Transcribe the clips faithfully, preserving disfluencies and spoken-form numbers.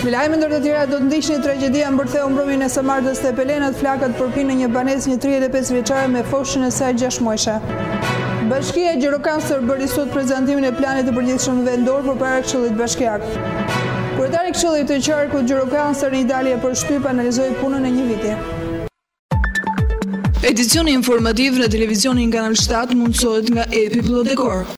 Me lajme ndër të tjera do të ndiqni tragjedia mbërtheu mbrëmjen e së martës të Pelenat, flakat përpinë në një banesë një tridhjetë e pesë vjeçare me foshën e saj gjashtë muajshe. Bashkia e Gjirokastër bëri sot prezantimin e planit të përgjithshëm vendor përpara Këshillit Bashkiak. Kryetari i Këshillit të Qarkut Gjirokastër një dalje për shtyp analizoi punën e një viti. Edicioni informativ në televizionin Kanal shtat mundësohet nga Epi Plodekor.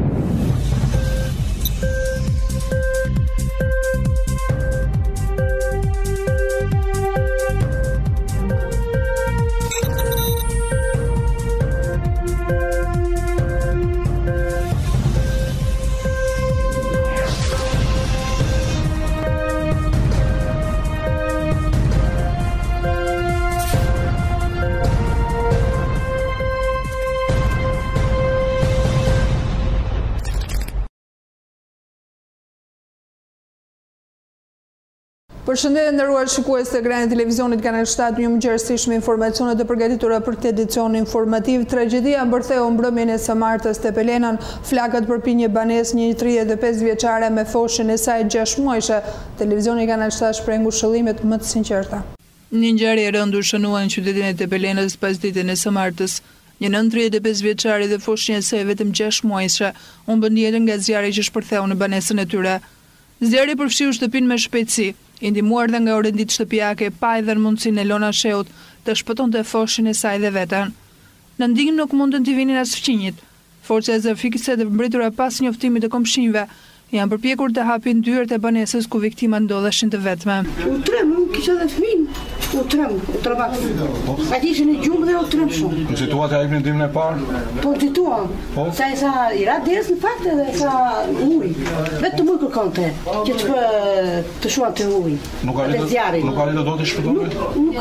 Përshëndetje nderuar shikues të ekranit televizionit Kanal shtat, ju mëngjesit me informacionet e përgatitura për këtë edicion informativ. Tragjedia mbërtheu mbrëmjen e së martës te Pelenan, flakat përpi një banesë një tridhjetë e pesë vjeçare me foshën e saj gjashtë muajshe. Televizioni Kanal shtat shpreh ngushëllimet më të sinqerta. Një ngjarje e rëndur shënua në qytetin e Tepelenës pas ditën e së martës. Një nën tridhjetë e pesë vjeçare dhe foshën e saj vetëm gjashtë muajshe u bën jetën nga zjarri që shpërtheu në banesën e tyre. Zjarri përfshiu shtëpinë me shpejtësi, i ndihmuar dhe nga orëndit shtëpiake, pa edhe në mundësinë e Lona Sheut të shpëtonte foshën e saj dhe veten. Në ndihmë nuk mundën të vinin as fëmijët. Forcat efikase të mbritura pas njoftimit të komshinjve janë përpjekur të hapin dyert e banesës ku viktimat ndodheshin të vetme. U trem, unë kisha dhe fëmijë. U trem, u trembak. A di ishin në gjumë dhe u trem shumë. Në situatë e ndihmën e parë? Po situam. Sa e sa i ra des në fakt edhe sa ujë. Vetëm ujë kërkonte, që të të shuan të ujë. Nuk arritë, nuk arritë do të shpëtonte? Nuk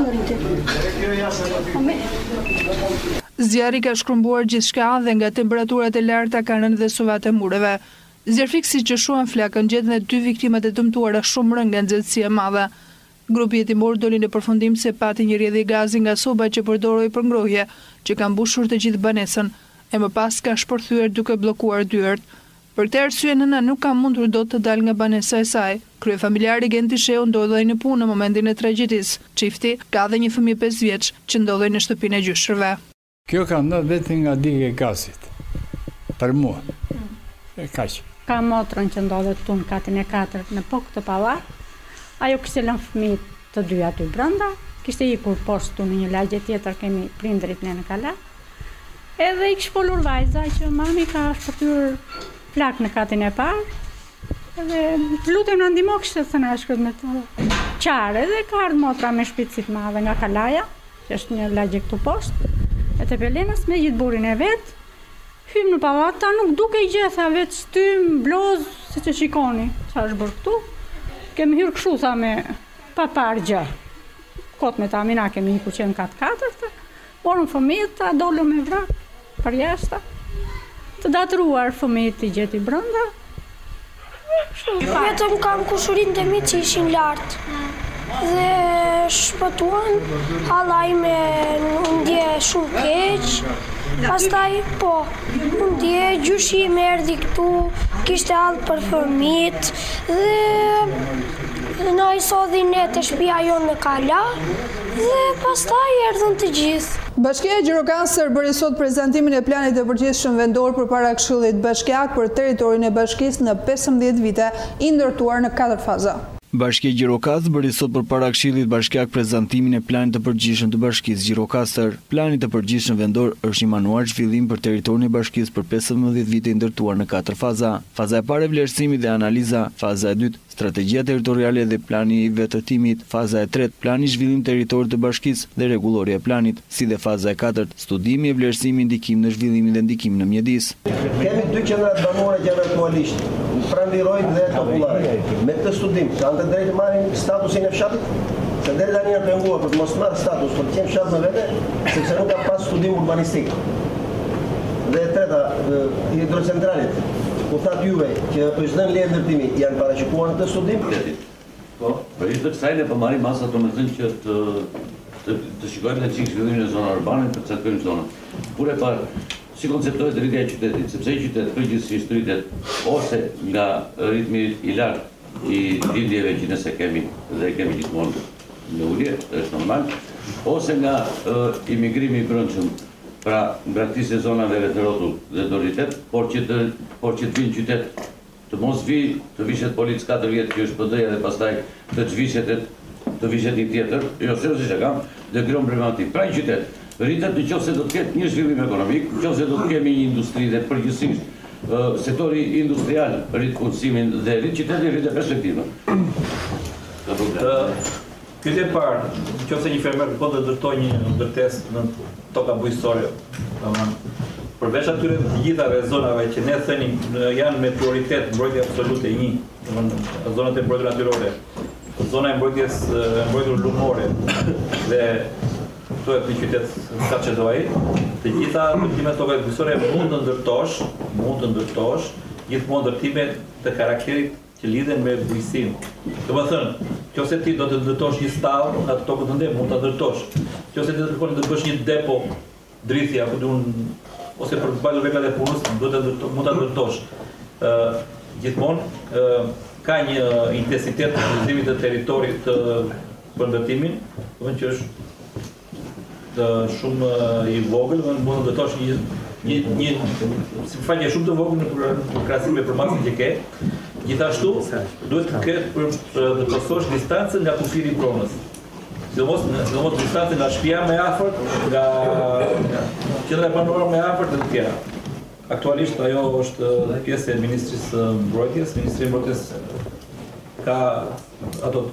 arritë. Zjarri ka shkrumbuar gjithçka dhe nga temperaturat e larta kanë rënë dhe suvat e mureve. Zjarfiksi që shuan flakën gjetën dhe dy viktimat e dëmtuara shumë rënë nga nxehtësia e madhe. Grupi jetimor doli në përfundim se pati një rrjedhje gazi nga soba që përdoroi për ngrohje, që ka mbushur të gjithë banesën, e më pas ka shpërthyer duke bllokuar dyert. Për këtë arsye nëna nuk ka mundur dot të dalë nga banesa e saj. Kryefamiljari Genti Sheu ndodhej në punë në momentin e tragjedisë. Çifti ka dhe një fëmijë pesë vjeç që ndodhej në shtëpinë e gjyshërve. Kjo ka ndodhur vetëm nga dike e gazit. Për mua. E kaq. Ka motrën që ndodhet tu në katin e katërt në pokë të pallat. Ajo kishte lënë fëmijët të dy aty brenda, kishte ikur poshtë në një lagje tjetër, kemi prindrit ne në kala. Edhe i kishpolur vajza që mami ka shpërthyer flak në katin e parë. Edhe lutem na ndihmo kishte thënë ashtu me të qarë, edhe ka ardhur motra me shpejtësi të madhe nga Kalaja, që është një lagje këtu poshtë. E te Pelenës me gjithë burin e vet, hym në pallat, ta nuk dukej gjë, tha vetë stym, bloz, siç e shikoni, çfarë është bërë këtu. Kemi hyrë kështu, tha me pa parë gjë. Kot me ta mina kemi ikur që në katë katërt, morën fëmijët, ta dolën me vrak për jashtë. Të datëruar fëmijët i gjeti brenda. Vetëm kam kushurinë të mi që ishin lartë. Dhe shpëtuan, hallaj me ndje shumë keq. Pastaj, po, ndje gjyshi me erdi këtu, kishte ardhur për fëmijët dhe na i sodhi ne të shtëpia jonë në Kala dhe pastaj erdhën të gjithë. Bashkia e Gjirokastër bëri sot prezantimin e planit të përgjithshëm vendor përpara Këshillit Bashkiak për territorin e bashkisë në pesëmbëdhjetë vite, i ndërtuar në katër faza. Bashkia e Gjirokastër bëri sot përpara Këshillit Bashkiak prezantimin e planit të përgjithshëm të bashkisë Gjirokastër. Plani i përgjithshëm vendor është një manual zhvillim për territorin e bashkisë për pesëmbëdhjetë vite i ndërtuar në katër faza. Faza e parë e vlerësimit dhe analiza, faza e dytë strategjia territoriale dhe plani i vetëtimit, faza e tretë plani i zhvillim territorit të bashkisë dhe rregullorja e planit, si dhe faza e katërt studimi e vlerësimi ndikim në zhvillimin dhe ndikim në mjedis. Kemi dy qendra banore që janë aktualisht, pranverojnë dhe popullare. Me këtë studim kanë të drejtë marrin statusin e fshatit, se deri tani janë penguar për të mos marrë status për të qenë fshat në vete, sepse nuk ka pas studim urbanistik. Dhe e treta, hidrocentralit, ku thatë juve që është dhënë leje ndërtimi, janë paraqituar në të studim? Po, për ishtë të kësaj ne po marrim masa të mëthën që të, të, të shikojmë në qikë zhvillimin e zona urbane për të caktojmë zona. Kur e parë, si konceptohet rritja e qytetit, sepse i qytet përgjithsisht rritet ose nga ritmi i lartë i lindjeve që nëse kemi dhe kemi gjithmonë në ulje, është normal, ose nga imigrimi i brendshëm, pra braktisë e zonave të rrotull dhe të rritet, por që të por që të vinë qytet, të mos vi të vishet policë katër vjet që është P D-ja dhe pastaj të zhvishet të vishet një tjetër, jo seriozisht e kam, dhe krijon problematik. Pra një qytet rritet nëse do të ketë një zhvillim ekonomik, nëse do të kemi një industri dhe përgjithsisht sektori industrial rrit punësimin dhe rrit qyteti rrit perspektivën. Pyetja e parë, nëse një fermer po të ndërtojë një ndërtesë në toka bujqësore, domethënë përveç atyre të gjithave zonave që ne thënim janë me prioritet mbrojtje absolute e një, domethënë zonat e mbrojtura natyrore, zona e mbrojtjes mbrojtur lumore dhe këto e një qytet sa që do ai, të gjitha ndërtimet toka bujqësore mund të ndërtosh, mund të ndërtosh gjithmonë ndërtime të karakterit që lidhen me bujqësinë. Domethënë, nëse ti do të ndërtosh një stall në atë tokë të ndër, mund ta ndërtosh. Nëse ti do të kërkosh të bësh një depo drithi apo diun ose për të bërë reglat e punës, do të mund ta ndërtosh. Ë gjithmonë ë ka një intensitet të udhëzimit të territorit për ndërtimin, domethënë që është shumë i vogël, mund të ndërtosh një një një si faqe shumë të vogël në krahasim me përmasën që ke. Gjithashtu, duhet të ketë për të përsosh distancën nga kufiri i pronës. Sidomos sidomos distancën nga shtëpia më afër, nga qendra banore më afër të tjera. Aktualisht ajo është pjesë e Ministrisë së Mbrojtjes, Ministri i Mbrojtjes ka ato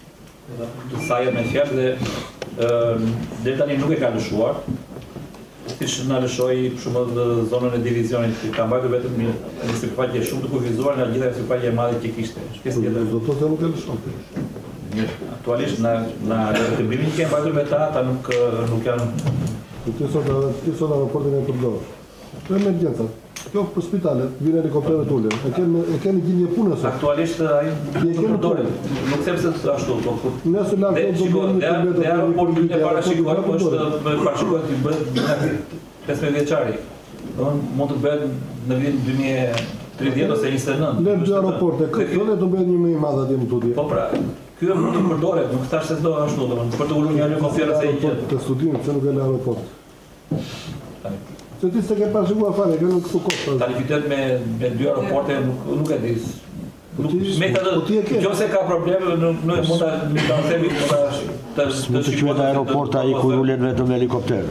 të sajë me fjalë dhe deri tani nuk e ka lëshuar. Siç na lëshoi për shembull zonën e divizionit, ka mbajtur vetëm një sipërfaqe shumë të kufizuar nga gjitha sipërfaqja e madhe që kishte. Shpesë tjetër do të thotë nuk e lëshon. Aktualisht na na rrethimin që mbajtur me ta, ata nuk nuk janë. Ti sot ti sot raportin e përdor. Për emergjenca. Kjo për spitalet, vjen helikopterët ulën. E kemi e kemi gjendje punës. Aktualisht ai nuk përdoret. Nuk them se ashtu, po. Nëse la do të bëjmë të aeroporti e parashikuar, po është parashikuar të bëhet pesëmbëdhjetë vjeçari. Domthonë mund të bëhet në vitin dy mijë e tridhjetë ose njëzet e nëntë. Ne dy aeroporte, këto do bëhen një më i madh atje në tutje. Po pra, ky mund të përdoret, nuk thash se do ashtu, domthonë për të ulur një helikopter se një të studimit, pse nuk e lë aeroport. Se ti s'e ke parashikuar fare, që nuk këtu kosta. Tani qytet me me dy aeroporte nuk nuk e di. Me të nëse ka probleme nuk mund ta ta themi ta të të quhet aeroport ai ku ulet vetëm helikopter.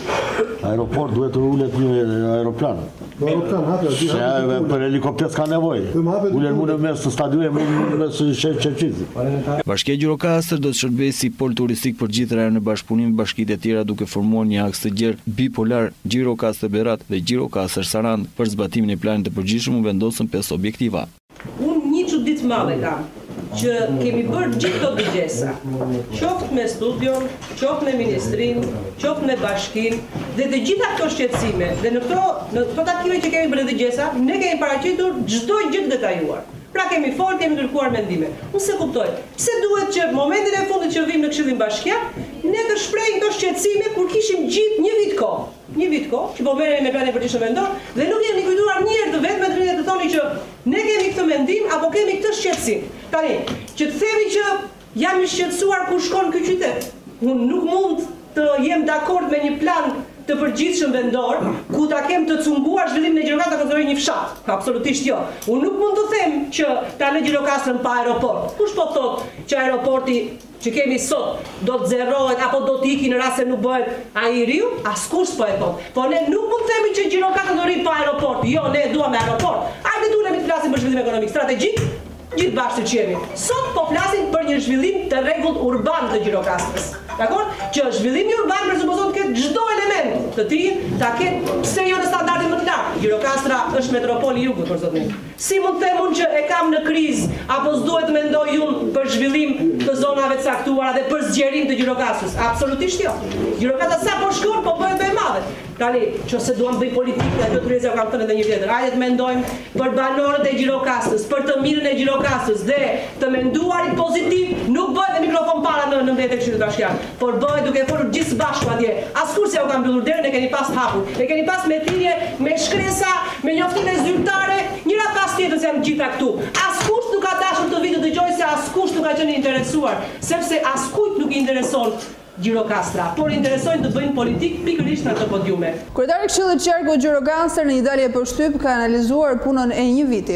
Aeroport duhet të ulet një aeroplan. Aeroplan hapet, se për helikopter s'ka nevojë. Ulet mund në mes të stadiumit, mund në mes të Çerçizit. Bashkia Gjirokastër do të shërbejë si pol turistik për gjithë rajonin e bashkëpunimit me bashkitë e tjera duke formuar një aks të gjerë bipolar Gjirokastër-Berat dhe Gjirokastër-Sarand për zbatimin e planit të përgjithshëm u vendosën pesë objektiva. Unë një çudit të madhe kam, që kemi bërë gjithë këto dëgjesa, qoftë me studion, qoftë me ministrinë, qoftë me bashkinë, dhe të gjitha këto shqetësime, dhe në këto, në këto takime që kemi bërë dëgjesa, ne kemi paraqitur çdo gjë të detajuar. Pra kemi folë, kemi kërkuar mendime. Unë se kuptoj, pse duhet që momentin e fundit që vim në Këshillin Bashkiak, ne të shprehim këto shqetësime kur kishim gjithë një vit kohë. Një vit kohë, që po merremi me planin e përgjithshëm vendor, dhe nuk jemi kujtuar një herë të vetë me drejtë të thoni që ne kemi këtë mendim apo kemi këtë shqetësim. Tani, që të themi që jam i shqetësuar kur shkon ky qytet. Unë nuk mund të jem dakord me një plan të përgjithshëm vendor, ku ta kem të cunguar zhvillimin e Gjirokastër ta konsideroj një fshat. Absolutisht jo. Unë nuk mund të them që ta lë Gjirokastrën pa aeroport. Kush po thotë që aeroporti që kemi sot do të zerrohet apo do të iki në rast se nuk bëhet ajriu? Askush po e thot. Po ne nuk mund të themi që Gjirokastra do rri pa aeroport. Jo, ne e duam me aeroport. Hajde tulemi të flasim për zhvillim ekonomik strategjik, gjithë bashkë që jemi. Sot po flasim për një zhvillim të rregullt urban të Gjirokastrës. Dakor? Që zhvillimi urban presupozon të ketë çdo element të tij, ta ketë pse jo në standarde më të lartë. Gjirokastra është metropoli i jugut për zotin. Si mund të them unë që e kam në krizë apo s'duhet të mendoj unë për zhvillim të zonave të caktuara dhe për zgjerim të Gjirokastrës? Absolutisht jo. Gjirokastra sa po shkon po bëhet më e madhe. Tani, nëse duam bëj politikë, ajo turizëm e kam thënë edhe një tjetër. Hajde të mendojmë për banorët e Gjirokastrës, për të mirën e Gjirokastrës dhe të menduarit pozitiv, nuk bëhet me mikrofon para në në mbledhjen e Këshillit Bashkiak, por bëhet duke folur gjithë bashku atje. Askush se u ka mbyllur derën, e keni pas hapur. E keni pas me thirrje, me shkresa, me njoftime zyrtare, njëra pas tjetrës janë gjitha këtu. Askush nuk ka ka dashur të vitë dëgjoj se askush nuk ka qenë interesuar, sepse askujt nuk i intereson Gjirokastra, por interesojnë të bëjnë politik pikërisht në të podiume. Kryetari i Këshillit Qarku Gjirokastër në një dalje për shtyp ka analizuar punën e një viti.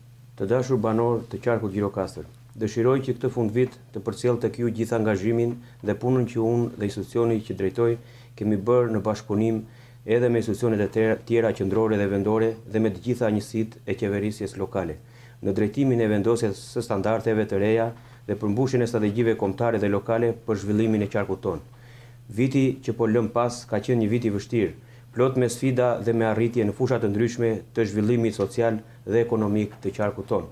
Të dashur banor të Qarkut Gjirokastër, dëshiroj që këtë fund vit të përcjell tek ju gjithë angazhimin dhe punën që unë dhe institucioni që drejtoj kemi bërë në bashkëpunim edhe me institucionet e tjera qendrore dhe vendore dhe me të gjitha njësitë e qeverisjes lokale, në drejtimin e vendosjes së standardeve të reja dhe përmbushjen e strategjive kombëtare dhe lokale për zhvillimin e qarkut tonë. Viti që po lëm pas ka qenë një vit i vështirë, plot me sfida dhe me arritje në fusha të ndryshme të zhvillimit social dhe ekonomik të qarkut tonë.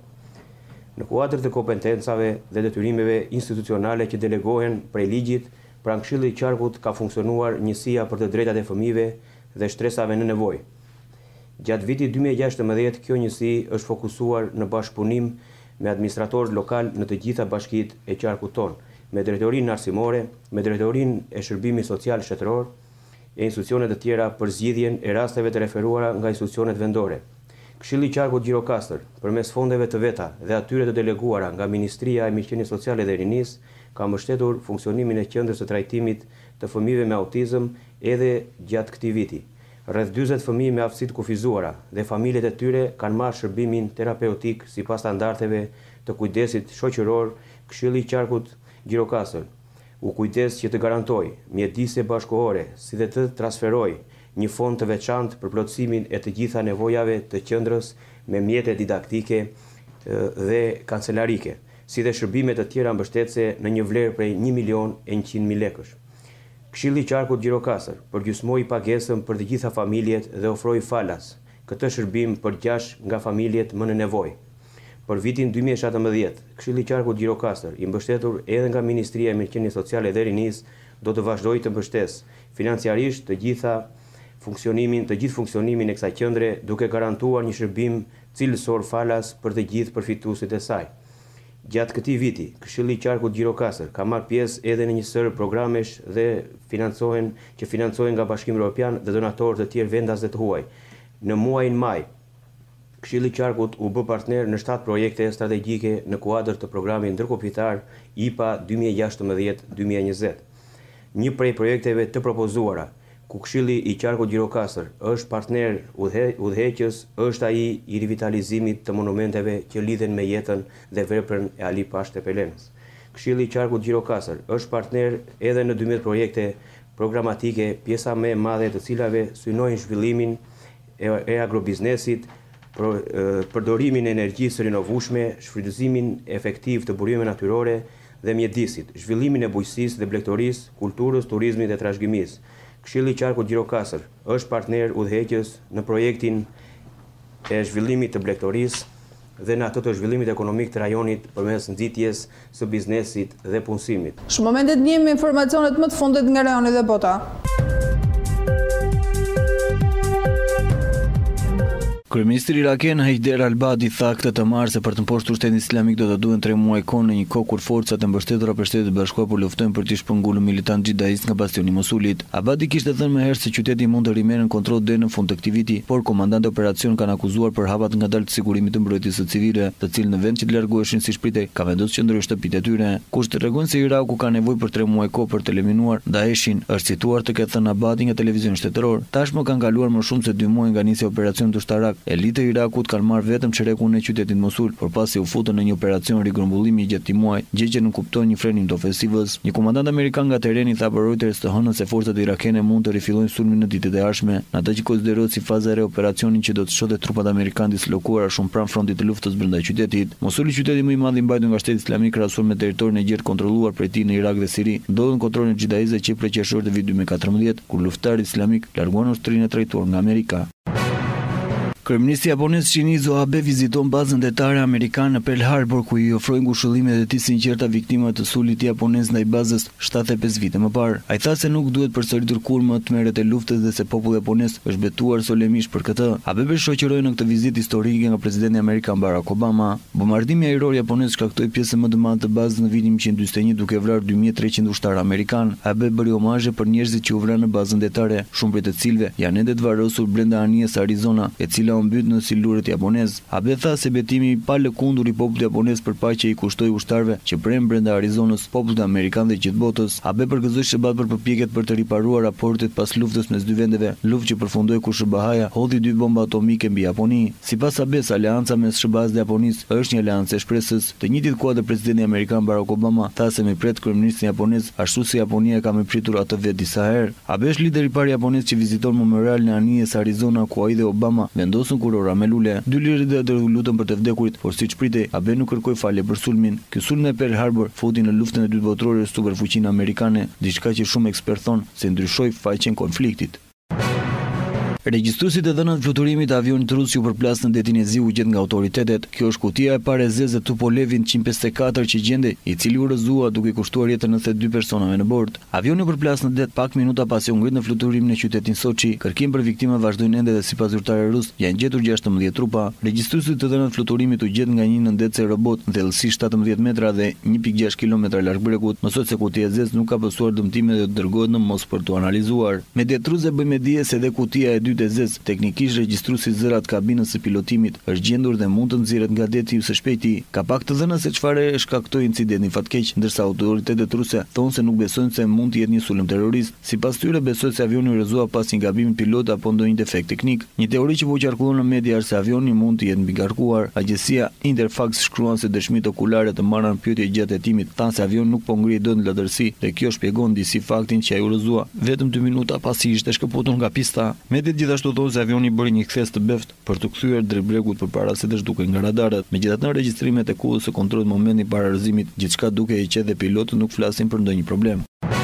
Në kuadër të kompetencave dhe detyrimeve institucionale që delegohen prej ligjit, pranë Këshillit të Qarkut ka funksionuar njësia për të drejtat e fëmijëve dhe shtresave në nevojë. Gjatë vitit dy mijë e gjashtëmbëdhjetë kjo njësi është fokusuar në bashkëpunim me administratorët lokal në të gjitha bashkitë e qarkut tonë, me drejtorinë arsimore, me drejtorinë e shërbimit social shtetëror e institucionet të tjera për zgjidhjen e rasteve të referuara nga institucionet vendore. Këshilli i Qarkut Gjirokastër, përmes fondeve të veta dhe atyre të deleguara nga Ministria e Mirëqenies Sociale dhe Rinisë, ka mbështetur funksionimin e qendrës së trajtimit të fëmijëve me autizëm edhe gjatë këtij viti. Rreth dyzet fëmijë me aftësi të kufizuara dhe familjet e tyre kanë marrë shërbimin terapeutik sipas standardeve të kujdesit shoqëror. Këshilli i Qarkut Gjirokastër u kujdes që të garantojë mjedisje bashkëkohore si dhe të transferojë një fond të veçantë për plotësimin e të gjitha nevojave të qendrës me mjete didaktike dhe kancelarike, si dhe shërbime të tjera mbështetëse në një vlerë prej një milion e njëqind mijë lekësh. Këshilli i Qarkut Gjirokastër përgjysmoi pagesën për të gjitha familjet dhe ofroi falas këtë shërbim për gjashtë nga familjet më në nevojë. Për vitin dy mijë e shtatëmbëdhjetë, Këshilli i Qarkut Gjirokastër, i mbështetur edhe nga Ministria e Mirëqenies Sociale dhe Rinisë, do të vazhdojë të mbështesë financiarisht të gjitha funksionimin, të gjithë funksionimin e kësaj qendre, duke garantuar një shërbim cilësor falas për të gjithë përfituesit e saj. Gjatë këtij viti, Këshilli i Qarkut Gjirokastër ka marrë pjesë edhe në një sër programesh dhe financohen që financohen nga Bashkimi Evropian dhe donatorë të tjerë vendas dhe të huaj. Në muajin maj, Këshilli i Qarkut u bë partner në shtatë projekte strategjike në kuadër të programit ndërkombëtar I P A dy mijë e gjashtëmbëdhjetë dy mijë e njëzet. Një prej projekteve të propozuara ku Këshilli i Qarkut Gjirokastër është partner udhëheqës është ai i rivitalizimit të monumenteve që lidhen me jetën dhe veprën e Ali Pash Tepelenës. Këshilli i Qarkut Gjirokastër është partner edhe në dymbëdhjetë projekte programatike, pjesa më e madhe të cilave synojnë zhvillimin e agrobiznesit, përdorimin e energjisë së rinovueshme, shfrytëzimin efektiv të burimeve natyrore dhe mjedisit, zhvillimin e bujqësisë dhe blegtorisë, kulturës, turizmit dhe trashëgimisë. Këshilli i Qarkut Gjirokastër është partner udhëheqës në projektin e zhvillimit të blegtorisë dhe në atë të zhvillimit ekonomik të rajonit përmes nxitjes së biznesit dhe punësimit. Në momentet njëjmë informacionet më të fundit nga rajoni dhe bota. Kryeministri iraken Haider al-Abadi tha këtë të martë se për të mposhtur shtetin islamik do të duhen tre muaj kohë në një kohë kur forcat e mbështetura për Shtetet e Bashkuara po luftojnë për të shpërngulur militant xhihadist nga bastioni i Mosulit. Abadi kishte thënë më herët se qyteti mund të rimerë në kontroll deri në fund të këtij viti, por komandantë operacion kanë akuzuar për hapat ngadalë të sigurimit të mbrojtjes së civile, të cilë në vend që të largoheshin siç pritej, ka vendosur që qëndrojnë shtëpitë e tyre. Kushtet tregojnë se Iraku ka nevojë për tre muaj kohë për të eliminuar Daeshin, është cituar të ketë thënë Abadi nga televizioni shtetëror. Tashmë kanë kaluar më shumë se dy muaj nga nisja e operacionit ushtarak. Elitë e Irakut kanë marrë vetëm çerekun e qytetit Mosul, por pasi u futën në një operacion rigrumbulimi gjatë këtij muaji, gjë që nuk kupton një frenim të ofensivës. Një komandant amerikan nga tereni tha për Reuters të hënën se forcat irakene mund të rifillojnë sulmin në ditët e ardhshme, në atë që konsiderohet si faza e re operacionit që do të shohë trupat amerikanë dislokuara shumë pranë frontit të luftës brenda qytetit. Mosuli, qyteti më i madh i mbajtur nga Shteti Islamik krahasuar me territorin e gjerë kontrolluar prej tij në Irak dhe Siri, ndodhet në kontrollin e xhihadistëve që prej qershorit të vitit dy mijë e katërmbëdhjetë, kur luftëtarët islamik larguan ushtrinë e trajtuar nga Amerika. Kryeministri japonez Shinzo Abe viziton bazën detare amerikane në Pearl Harbor, ku i ofroi ngushëllime dhe të sinqerta viktimave të sullit japonez ndaj bazës shtatëdhjetë e pesë vite më parë. Ai tha se nuk duhet përsëritur kurrë tmerret e luftës dhe se populli japonez është betuar solemisht për këtë. Abe shoqëroi në këtë vizitë historike nga presidenti amerikan Barack Obama. Bombardimi ajror japonez shkaktoi pjesën më të madhe të bazës në vitin një mijë njëzet e një duke vrarë dy mijë e treqind ushtarë amerikan. Abe bëri omazhe për njerëzit që u vranë në bazën detare, shumë prej të cilëve janë ende të varrosur brenda anijes Arizona, e cila u mbyt në silurët japonez. Abe tha se betimi pa lëkundur i popullit japonez për paqe i kushtoi ushtarëve që prem brenda Arizonës, popullit amerikan dhe gjithë botës. Abe përgëzoi Shëbat për përpjekjet për të riparuar raportet pas luftës mes dy vendeve, luftë që përfundoi kur Shëbahaja hodhi dy bomba atomike mbi Japoni. Sipas Abes, aleanca mes Shëbahas dhe Japonisë është një aleancë e shpresës. Të njëjtit kuadër presidenti amerikan Barack Obama tha se me pret kryeministin japonez, ashtu si Japonia ka me pritur atë vetë disa herë. Abe është lideri i parë japonez që viziton memorialin e anijes Arizona ku ai dhe Obama vendosën kurora me lule. Dy liderët dhe lutën për të vdekurit, por siç pritej, Abe nuk kërkoi falje për sulmin. Ky sulm në Pearl Harbor futi në luftën e dytë botërore superfuqinë amerikane, diçka që shumë ekspertë thonë se ndryshoi faqen e konfliktit. Regjistruesit e dhënave të fluturimit të avionit rus që përplas në detin e Zi u gjet nga autoritetet. Kjo është kutia e parë e zezë Tupolev njëqind e pesëdhjetë e katër që gjendej, i cili u rrëzua duke kushtuar jetën nëntëdhjetë e dy personave në bord. Avioni u përplas në det pak minuta pasi u ngrit në fluturimin në qytetin Sochi. Kërkim për viktima vazhdojnë ende dhe sipas zyrtarëve rus janë gjetur gjashtëmbëdhjetë trupa. Regjistruesit të dhënave të fluturimit u gjet nga një nëndetëse robot në thellësi shtatëmbëdhjetë metra dhe një pikë gjashtë kilometra larg bregut. Mësohet se kutia e zezë nuk ka pasur dëmtime dhe dërgohet në Moskë për tu analizuar. Mediat ruse bëjnë me dije se edhe kutia e dytë e zezë teknik Kish regjistruesi zërat kabinës së pilotimit është gjendur dhe mund të nxirret nga deti së shpejti. Ka pak të dhëna se çfarë shkaktoi incidentin fatkeq, ndërsa autoritetet ruse thonë se nuk besojnë se mund të jetë një sulm terrorist. Sipas tyre besohet se avioni u rrëzua pas një gabimi pilot apo ndonjë defekt teknik. Një teori që po qarkullon në media është se avioni mund të jetë mbigarkuar. Agjencia Interfax shkruan se dëshmitë okulare të marrën në pyetje gjatë hetimit thanë se avioni nuk po ngrihej dot në latërsi dhe kjo shpjegon disi faktin që ai u rrëzua vetëm dy minuta pasi ishte shkëputur nga pista. Mediat gjithashtu thonë se avioni bëri një kthes të beft për të kthyer drejt bregut përpara se të zhdukej nga radarët. Megjithatë, në regjistrimet e kullës së kontrollit momentin para rrëzimit, gjithçka duke e qetë dhe pilotët nuk flasin për ndonjë problem.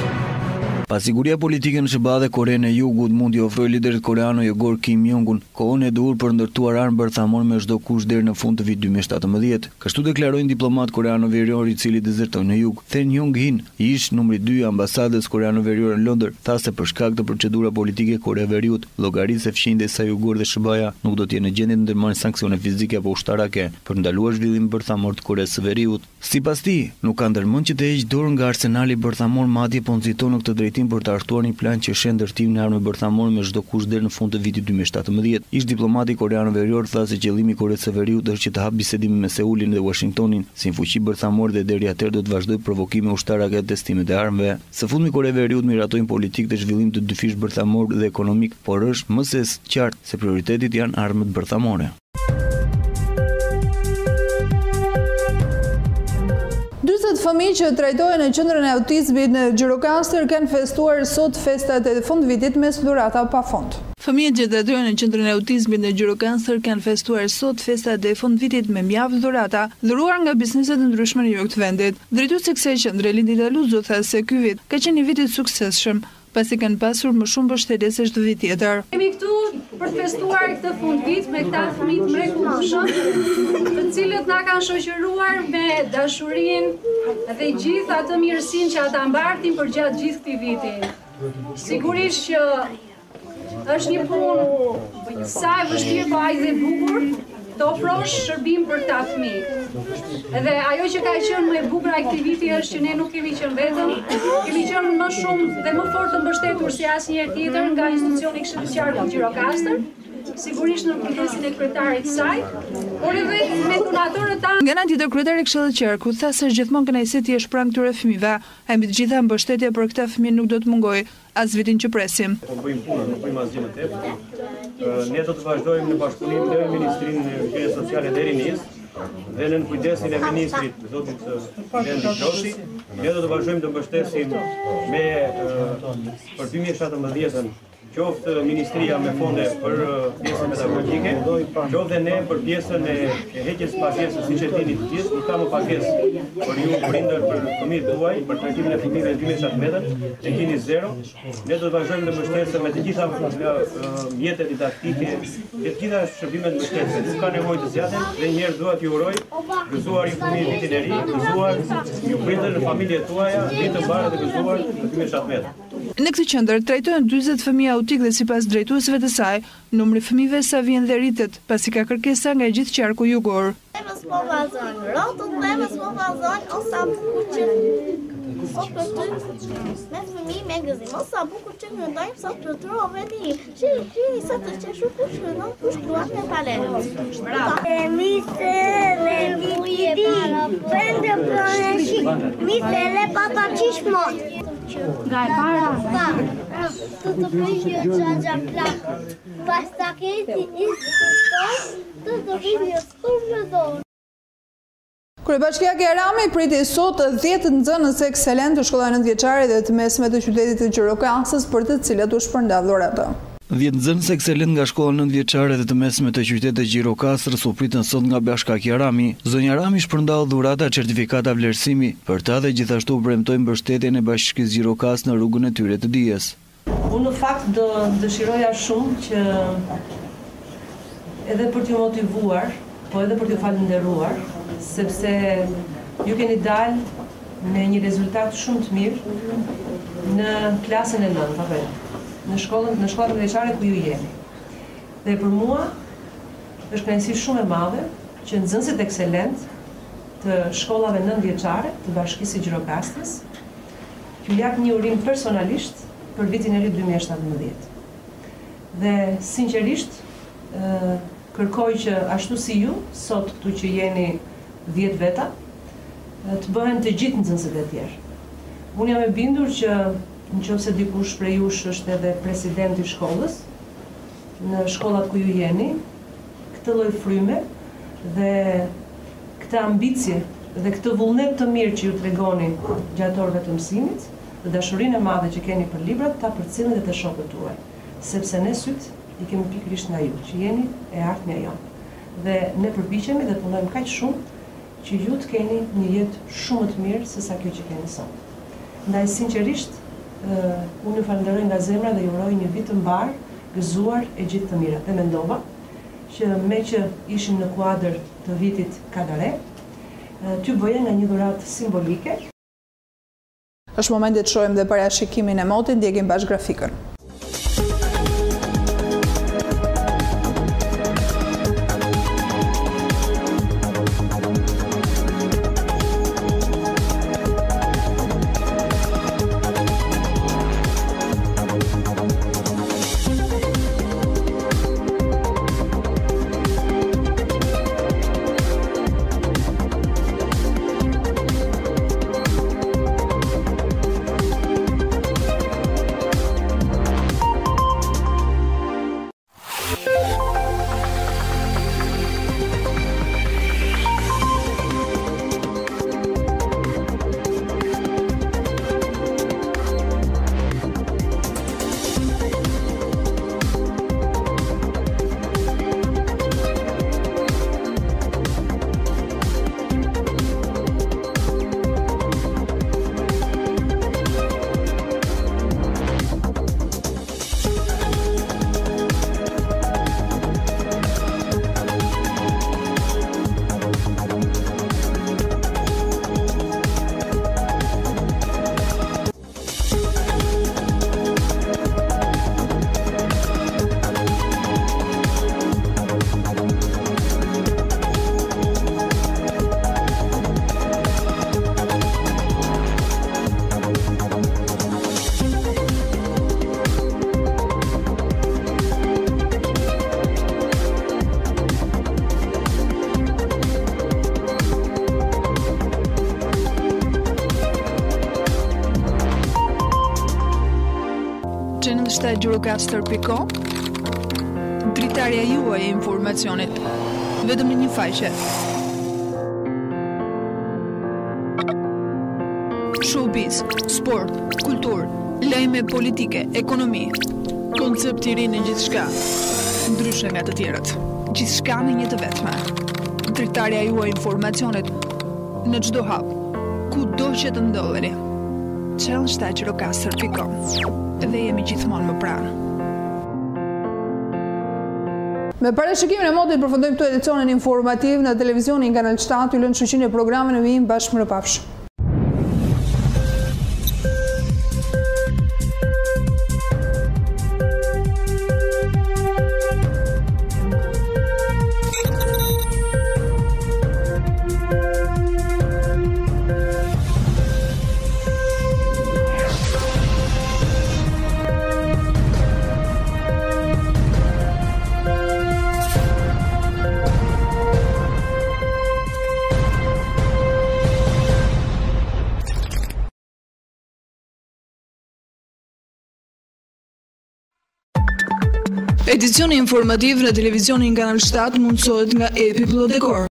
Pasiguria politike në Shëbah dhe Korenë e Jugut mund i ofrojë liderit koreano Jogor Kim Jong-un kohën e duhur për ndërtuar armë bërthamore me çdo kusht deri në fund të vitit dy mijë e shtatëmbëdhjetë. Kështu deklaroi diplomat koreano-verior i cili dezertoi në Jug. Then Hyung-hin, ish numri dy i ambasadës koreano-veriore në Londër, tha se për shkak të procedura politike Korea e Veriut, llogarisë se fshinjtë sa Jugor dhe Shëbaja nuk do të jenë në gjendje të ndërmarrin sanksione fizike apo ushtarake për ndaluar zhvillimin bërthamor të Koresë së Veriut. Sipas tij, nuk ka ndërmend që të heqë dorë nga arsenali bërthamor, madje po nxiton në këtë drejtim për të artuar një plan që shen ndërtimin e armëve bërthamore me çdo kusht deri në fund të vitit dy mijë e shtatëmbëdhjetë. Ish diplomati koreano-verior tha se qëllimi i Koresë së Veriut është që të hapë bisedimin me Seulin dhe Washingtonin si një fuqi bërthamore dhe deri atëherë do të vazhdojë provokime ushtarake dhe testimet e armëve. Së fundmi Korea e Veriut miratojnë politikë të zhvillimit të dyfish bërthamor dhe ekonomik, por është më së qartë se prioritetit janë armët bërthamore. dyzet fëmijë që trajtohen në qendrën e autizmit në Gjirokastër kanë festuar sot festat e fundvitit me dhurata pafund. Fëmijët që trajtohen në qendrën e autizmit në Gjirokastër kanë festuar sot festat e fundvitit me mjaft dhurata dhuruar nga bizneset e ndryshme në jug të vendit. Drejtuesi i kësaj qendre Lindi Daluzo tha se ky vit ka qenë një vit i suksesshëm, pasi kanë pasur më shumë mbështetje se çdo vit tjetër. Jemi këtu për të festuar këtë fundvit me këta fëmijë të mrekullueshëm, të cilët na kanë shoqëruar me dashurinë dhe gjithë atë mirësinë që ata mbartin për gjatë gjithë këtij viti. Sigurisht që është një punë sa e vështirë po aq dhe bukur të ofrosh shërbim për ta fëmijë. Edhe ajo që ka qenë më e bukur aktiviti është që ne nuk kemi qenë vetëm, kemi qenë më shumë dhe më fort të mbështetur si asnjëherë tjetër nga institucioni Këshilli Qarku Gjirokastër, sigurisht në kujdesin e kryetarit të saj, por edhe me donatorët tanë. Nga ana tjetër, kryetari i Këshillit të Qarkut tha se gjithmonë kënaqësi të jesh pranë këtyre fëmijëve, e mbi të gjitha mbështetja për këta fëmijë nuk do të mungojë as vitin që presim. Po bëjmë punën, nuk bëjmë asgjë më tepër. Ne do të vazhdojmë në bashkëpunim me Ministrinë e Mbështetjes Sociale deri në Nis dhe në kujdesin e ministrit zotit Blendi Qoshi. Ne do të vazhdojmë të mbështesim me për dy mijë e shtatëmbëdhjetën qoftë ministria me fonde për pjesën pedagogjike, qoftë ne për pjesën e heqjes pagesës, siç e dini të gjithë, nuk ka më pagesë për ju prindër, për fëmijët tuaj, për trajtimin e fëmijëve në dy mijë e shtatëmbëdhjetë, e keni zero. Ne do të vazhdojmë të mbështesim me të gjitha mjetet didaktike, të gjitha shërbimet mbështetëse. Nuk ka nevojë të zgjatem dhe një herë dua t'ju uroj gëzuar ju fëmijë vitin e ri, gëzuar ju prindër në familjet tuaja, ditë të mbarë dhe gëzuar në dy mijë e shtatëmbëdhjetë. Në këtë qendër trajtohen dyzet fëmijë autik dhe sipas drejtuesve të saj, numri fëmijëve sa vjen dhe rritet, pasi ka kërkesa nga gjithë qarku jugor. Temës po vazhon, rrotët temës po vazhon, o sa kuqën sot për ty, me fëmijë me gëzim. O sa bukur që këndojmë sot për ty, o veni. Shini, shini, sa të qeshu kush këndon, kush luat me talentë. Bravo. Mise dhe mujdi, pende për shik, mise dhe papa qish mot. Nga e para? Pa, të të pishë gjagja plak, pas të kejti isë të të pishë skur me dorë. Kryebashkiaki Arami priti sot dhjetë nxënës ekselent të shkollave nëntëvjeçare dhe të mesme të qytetit të Gjirokastës për të cilat u shpërndat dhuratë. dhjetë nxënës ekselent nga shkolla nëntëvjeçare dhe të mesme të qytetit të Gjirokastës u pritën sot nga Bashkiaki Arami. Zonja Arami shpërndau dhurata certifikata vlerësimi për ta dhe gjithashtu premtoi mbështetjen e Bashkisë Gjirokastës në rrugën e tyre të dijes. Unë në fakt do dëshiroja shumë që edhe për t'ju motivuar, po edhe për t'ju falënderuar, sepse ju keni dalë me një rezultat shumë të mirë në klasën e nëntave, në shkollën në shkollën nëntëvjeçare ku ju jeni. Dhe për mua është kënaqësi shumë e madhe që nxënësit ekselent të shkollave nëntëvjeçare të Bashkisë së Gjirokastës ju jap një urim personalisht për vitin e ri dy mijë e shtatëmbëdhjetë. Dhe sinqerisht kërkoj që ashtu si ju, sot këtu që jeni dhjetë veta, të bëhen të gjithë nxënësit e tjerë. Unë jam e bindur që nëse dikush prej jush është edhe presidenti i shkollës, në shkollat ku ju jeni, këtë lloj fryme dhe këtë ambicie dhe këtë vullnet të mirë që ju tregoni gjatë orëve të mësimit, dhe dashurinë e madhe që keni për librat, ta përcjellni edhe te shokët tuaj, sepse ne syt i kemi pikërisht nga ju, që jeni e ardhmja jonë. Dhe ne përpiqemi dhe punojmë kaq shumë që ju të keni një jetë shumë të mirë se sa kjo që keni sot. Ndaj sinqerisht, unë ju falenderoj nga zemra dhe ju uroj një vit të mbar, gëzuar e gjithë të mira. Dhe mendova që me që ishim në kuadër të vitit Kadare, ty bëje nga një dhuratë simbolike. Është momenti të shohim dhe parashikimin e motit, ndjekim bashkë grafikën. Gjirokastër pikë com dritarja juaj e informacionit vetëm në një faqe. Showbiz, sport, kulturë, lajme politike, ekonomi, koncept i ri në gjithçka, ndryshe nga të tjerët. Gjithçka në një të vetme. Dritarja juaj e informacionit në çdo hap, kudo që të ndodheni. Challenge Gjirokastër pikë com. Dhe jemi gjithmonë më pranë. Me parashikimin e modit përfundojmë këtu edicionin informativ në televizionin Kanal shtatë, ju lënë shoqërinë e programeve në vijim bashkë më rëpafsh. Edicioni informativ në televizionin Kanal shtat mundësohet nga Epi Plodekor.